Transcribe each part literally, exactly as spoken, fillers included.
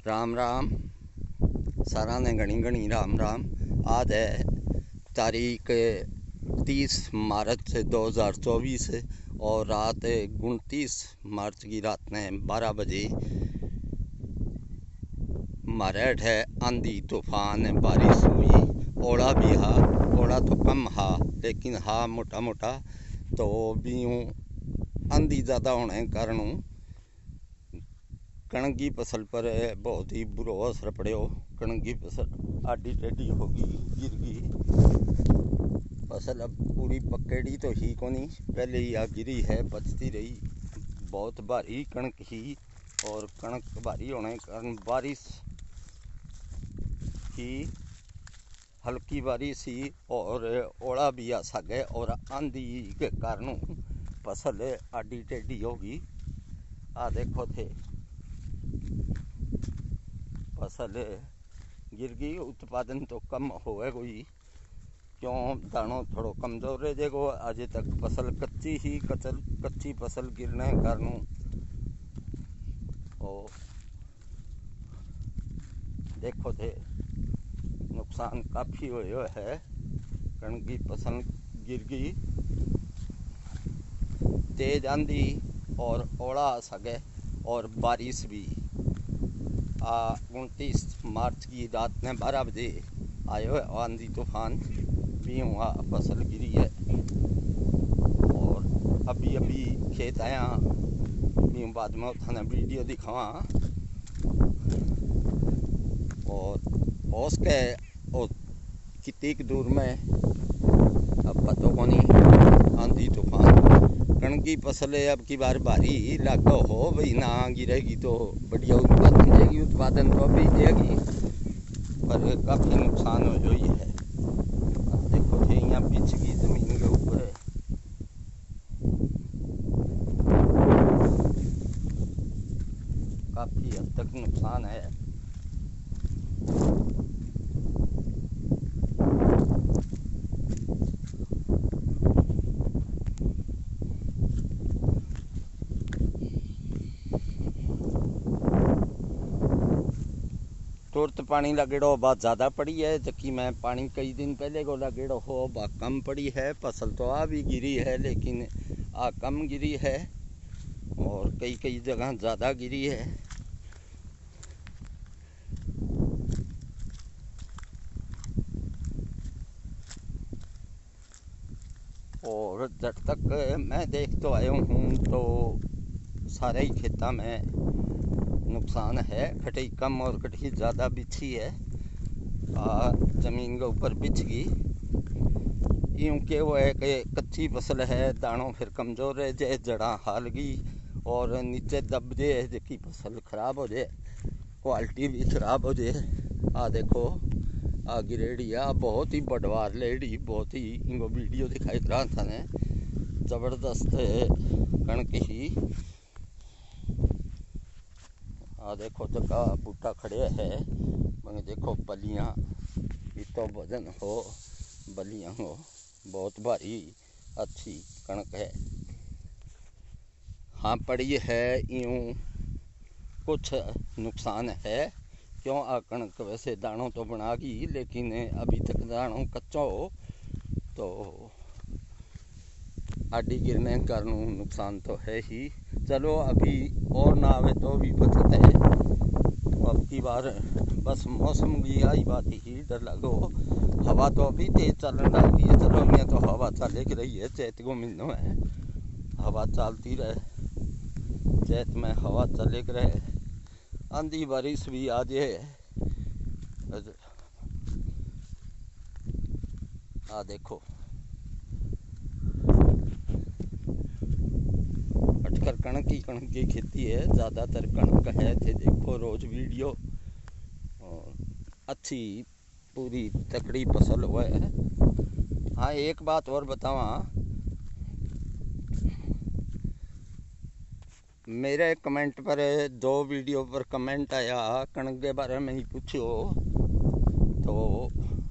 राम राम सारा ने घनी घनी राम राम। आज है तारीख तीस मार्च दो हज़ार चौबीस और रात उनतीस मार्च की रात ने बारह बजे मारेठ है। आंधी तूफान बारिश हुई, ओला भी हा, ओला तो कम हा लेकिन हा मोटा मोटा। तो भी आंधी ज़्यादा होने के कारण कणक की फसल पर बहुत ही बुरा असर पड़ो। कणक की फसल आडी टेढ़ी होगी, गिर गई फसल। अब पूरी पकेड़ी तो ही को नहीं, पहले ही आ गिरी है, बचती रही। बहुत भारी कणक ही, और कणक भारी होने के कारण बारिश की हल्की बारिश ही और ओला भी आ सके, और आंधी के कारण फसल आडी टेढ़ी होगी। आ देखो थे फसल गिर गई। उत्पादन तो कम होए कोई, क्यों दानों थोड़ो कमजोर रह जाएगो। आज तक फसल कच्ची ही कचल कच्ची फसल गिरने के कारण और देखो थे नुकसान काफ़ी हुआ है। कणक की फसल गिर गई, तेज आंधी और ओला आ सके और बारिश भी। उनतीस मार्च की रात में बारह बजे आयो है आंधी तूफान भी हुआ, फसल गिरी है। और अभी अभी खेत आया भी, बाद में थाने वीडियो दिखावा। और उसके और कितनी दूर में अब पता को नहीं। आंधी तूफान कणक की फसल अब की बार भारी लाग हो भाई, ना गिरेगी तो बढ़िया उत्पादन देगी। उत्पादन तो अभी देगी पर काफ़ी नुकसान हो गई है। अब देखो थे यहाँ पिच की जमीन के ऊपर काफ़ी हद तक नुकसान है। तुरंत पानी लगेड़ो बात ज़्यादा पड़ी है, जबकि मैं पानी कई दिन पहले को लगेड़ो हो बात कम पड़ी है। फसल तो आ भी गिरी है लेकिन आ कम गिरी है, और कई कई जगह ज़्यादा गिरी है। और जब तक मैं देख तो आया हूँ तो सारे ही खेतों में नुकसान है। कटई कम और कटई ज़्यादा बिछी है। आ, जमीन के ऊपर बिछ गई, यूँ के वो है कि कच्ची फसल है, दानों फिर कमज़ोर रह जाए, जड़ा हाल गई और नीचे दब जाए, जबकि फसल खराब हो जाए, क्वालिटी भी खराब हो जाए। आ देखो आ गिरेड़ी आ बहुत ही बड़वार लेडी, बहुत ही इनको वीडियो दिखाई रहा था ने ज़बरदस्त कणक ही। आ देखो जगह बूटा खड़े है, मगर देखो बलियाँ तो वजन हो, बलियाँ हो बहुत भारी अच्छी कणक है। हाँ पड़ी है, यूँ कुछ नुकसान है। क्यों आ कणक वैसे दानों तो बना गई लेकिन अभी तक दानों कच्चा हो, तो आडी गिरने के कारण नुकसान तो है ही। चलो अभी और ना आवे तो भी बचत है। अब की बार बस मौसम की आई बात ही डर लगो। हवा तो अभी तेज चलने लगी है। चलो यहाँ तो हवा चले रही है, चैत को महीनों है, हवा चलती रहे, चैत में हवा चले रहे, आंधी बारिश भी आ जाए। आ देखो अटकर कणक की कणक की खेती है, ज़्यादातर कणक है थे। देखो रोज वीडियो, और अच्छी पूरी तकड़ी फसल हुआ है। हाँ एक बात और बतावा, मेरे कमेंट पर दो वीडियो पर कमेंट आया कणक के बारे में ही पूछो, तो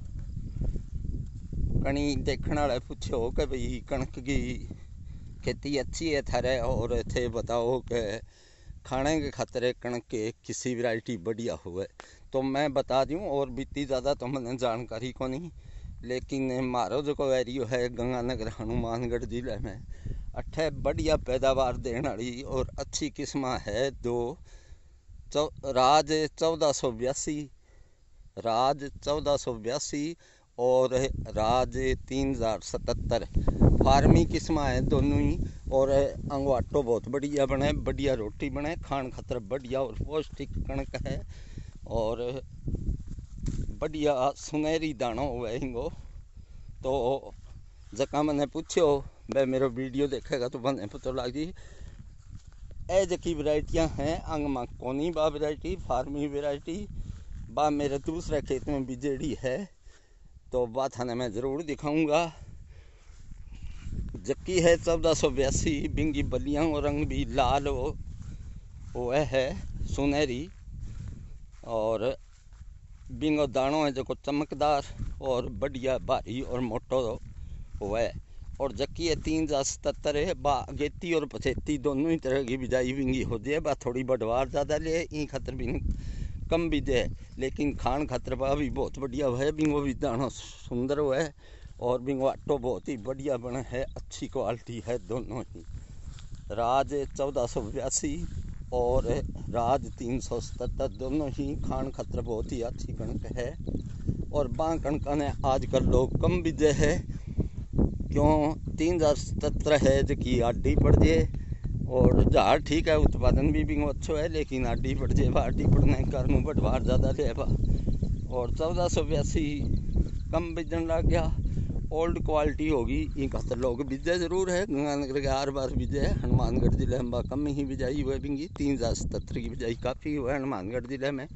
कणी देखने वाले पूछो कि भाई कणक की खेती अच्छी है थारे, और थे बताओ कि खाने के खतरे कणक के किसी वैरायटी बढ़िया हुए तो मैं बता दूँ। और बीती ज़्यादा तो मैंने जानकारी को नहीं, लेकिन मारो जो को एरियो है गंगानगर हनुमानगढ़ जिले में अठे बढ़िया पैदावार देने वाली और अच्छी किस्म है दो चौ राज चौदह सौ बयासी राज चौदह सौ बयासी और राज तीन हजार सतहत्तर फार्मी किस्म है दोनों ही। और अंगो आटो बहुत बढ़िया बने, बढ़िया रोटी बने, खान खतर बढ़िया और पौष्टिक कणक है और बढ़िया सुनहरी दानो हुआ इंगो। तो जका मैंने पूछो वह मेरा वीडियो देखेगा तो मैंने पता लगी ए जकी वैरायटियाँ हैं अंग में कोनी बा वैरायटी फार्मी वैरायटी बा मेरे दूसरे खेत में बिजेड़ी है तो बा थाने मैं ज़रूर दिखाऊंगा। जबकि है चौदह सौ बयासी बिंगी बलियाँ और रंग भी लाल वो वो है सुनहरी और बिंगो दानों है जो चमकदार और बढ़िया भारी और मोटो वो है। और जबकि है तीन हजार सतहत्तर है बा अगेती और पचहत्ती दोनों ही तरह की बिजाई बिंगी हो जाए बा थोड़ी बढ़वार ज़्यादा ले ई खतर भी कम भी दे, लेकिन खान खतर बा भी बहुत बढ़िया है। बिंगो भी दाना सुंदर हुआ है और बिंगो आटो बहुत ही बढ़िया बने है, अच्छी क्वालिटी है दोनों ही। राज चौदह सौ बयासी और राज तीन सौ सतहत्तर दोनों ही खान खतर बहुत ही अच्छी कणक है। और बाँ कणक ने आजकल लोग कम बीजे है क्यों तीन हजार सतहत्तर है जो कि आडी पड़ जाए और झाड़ ठीक है उत्पादन भी बिंगो अच्छो है, लेकिन आडी पड़ जाए आडी पड़ने के कारण बढ़वार ज़्यादा ले बा। और चौदह सौ बयासी कम बीजन लग गया, ओल्ड क्वालिटी होगी इन खतर लोग बीजे जरूर है। गंगानगर के आर बार बीजे है, हनुमानगढ़ जिले में कम ही बिजाई हुए बिंगी तीन हजार सतहत्तर की बिजाई काफ़ी हुआ है हनुमानगढ़ जिले में।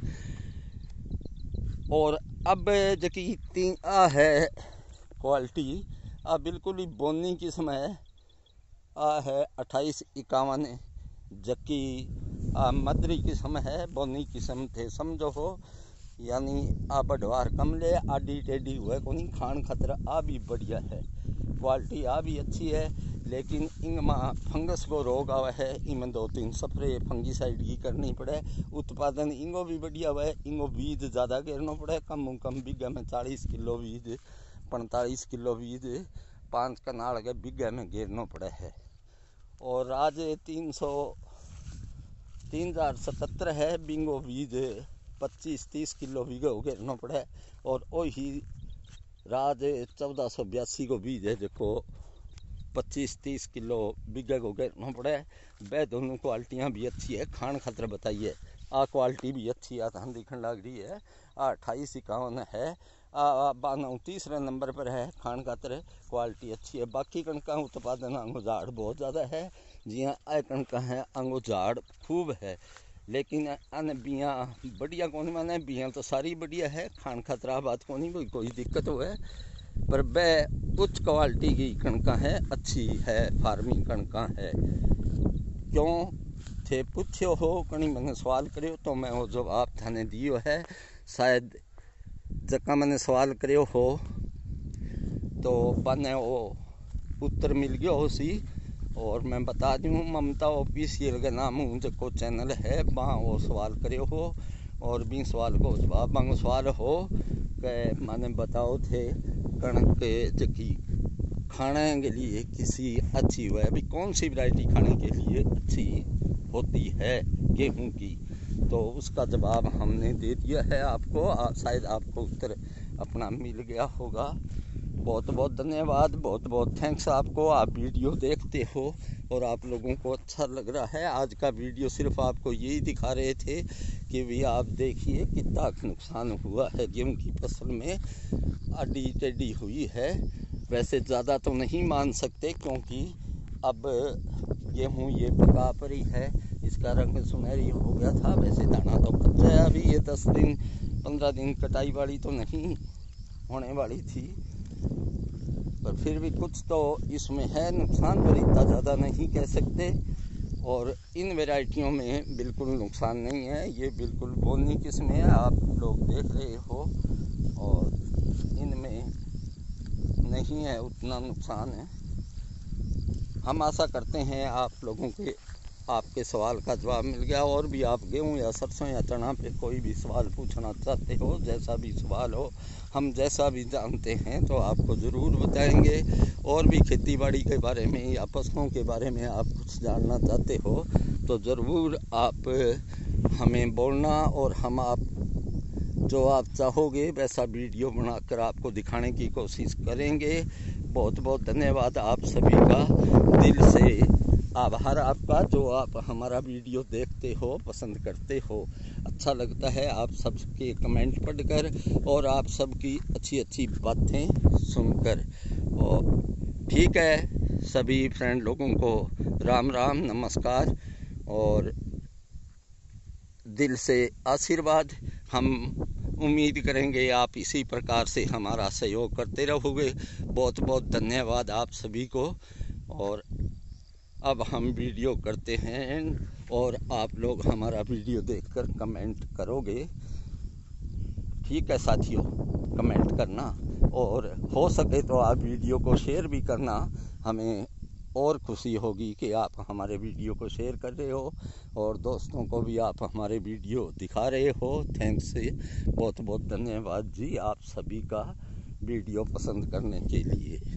और अब जबकि तीन आ है क्वालिटी आ बिल्कुल ही बोनी किस्म है, आ है अट्ठाईस इक्यावन जबकि आ मदरी किस्म है बोनी किस्म थे समझो हो, यानी आ बढ़वार कम ले आडी टेडी हुए कोनी खान खतरा आ भी बढ़िया है, क्वालिटी आ भी अच्छी है। लेकिन इनमें फंगस को रोग आवा है, इनमें दो तीन स्प्रे फंगीसाइड की करनी पड़े। उत्पादन इंगो भी बढ़िया हुआ है, इंगो बीज ज़्यादा घेरना पड़े, कम कम बीघे में चालीस किलो बीज पैंतालीस किलो बीज पाँच कनाल के बीघे में घेरना पड़े है। और राज तीन सौ तीन हजार सतहत्तर है बिंगो बीज पच्चीस तीस किलो बीघे हो घेरना पड़े। और वही राज चौदह सौ बयासी को बीज है जो पच्चीस तीस किलो बीघे को घेरना पड़े। वह दोनों क्वालिटियाँ भी अच्छी है, खान खतर बताइए आ क्वालिटी भी अच्छी है, धान दिखने लग रही है। आ अट्ठाईस इक्यावन है, आ बानऊ तीसरे नंबर पर है, खान खातर क्वालिटी अच्छी है। बाकी कणका उत्पादन अंगो झाड़ बहुत ज़्यादा है, जियाँ आ कणका है अंगो झाड़ खूब है, लेकिन अन बियाँ बढ़िया कौन माने बियाँ तो सारी बढ़िया है, खान खतरा बात को नहीं कोई कोई दिक्कत हो है। पर वह उच्च क्वालिटी की कणका है, अच्छी है, फार्मिंग कणका है। क्यों थे पूछो हो कहीं मैंने सवाल करो तो मैं वो जवाब थाने दियो है। शायद जका मैंने सवाल करो हो तो बने वो उत्तर मिल गया हो सी। और मैं बता दूँ ममता ऑफिशियल के नाम जो चैनल है वहाँ वो सवाल करो हो और भी सवाल को जवाब मांगो सवाल हो कि मैंने बताओ थे कणक जकी खाने के लिए किसी अच्छी हुआ है अभी कौन सी वैरायटी खाने के लिए अच्छी होती है गेहूं की, तो उसका जवाब हमने दे दिया है आपको। आ, शायद आपको उत्तर अपना मिल गया होगा। बहुत बहुत धन्यवाद, बहुत बहुत थैंक्स आपको। आप वीडियो देखते हो और आप लोगों को अच्छा लग रहा है। आज का वीडियो सिर्फ आपको यही दिखा रहे थे कि भी आप देखिए कितना नुकसान हुआ है गेहूं की फसल में, अड्डी टेढ़ी हुई है। वैसे ज़्यादा तो नहीं मान सकते क्योंकि अब गेहूँ ये पका पड़ी है, इसका रंग सुनहरी हो गया था। वैसे दाना तो कच्चा है अभी, ये दस दिन पंद्रह दिन कटाई वाली तो नहीं होने वाली थी, पर फिर भी कुछ तो इसमें है नुकसान, पर इतना ज़्यादा नहीं कह सकते। और इन वैरायटियों में बिल्कुल नुकसान नहीं है, ये बिल्कुल बोनी किस्म है, आप लोग देख रहे हो, और इनमें नहीं है उतना नुकसान है। हम आशा करते हैं आप लोगों के आपके सवाल का जवाब मिल गया। और भी आप गेहूँ या सरसों या चना पे कोई भी सवाल पूछना चाहते हो, जैसा भी सवाल हो, हम जैसा भी जानते हैं तो आपको ज़रूर बताएंगे। और भी खेती बाड़ी के बारे में या फसलों के बारे में आप कुछ जानना चाहते हो तो ज़रूर आप हमें बोलना, और हम आप जो आप चाहोगे वैसा वीडियो बनाकर आपको दिखाने की कोशिश करेंगे। बहुत बहुत धन्यवाद आप सभी का, दिल से आभार आपका, जो आप हमारा वीडियो देखते हो, पसंद करते हो। अच्छा लगता है आप सबके कमेंट पढ़कर और आप सबकी अच्छी अच्छी बातें सुनकर। और ठीक है, सभी फ्रेंड लोगों को राम राम, नमस्कार और दिल से आशीर्वाद। हम उम्मीद करेंगे आप इसी प्रकार से हमारा सहयोग करते रहोगे। बहुत बहुत धन्यवाद आप सभी को। और अब हम वीडियो करते हैं और आप लोग हमारा वीडियो देखकर कमेंट करोगे। ठीक है साथियों, कमेंट करना, और हो सके तो आप वीडियो को शेयर भी करना। हमें और खुशी होगी कि आप हमारे वीडियो को शेयर कर रहे हो और दोस्तों को भी आप हमारे वीडियो दिखा रहे हो। थैंक्स से बहुत बहुत धन्यवाद जी आप सभी का वीडियो पसंद करने के लिए।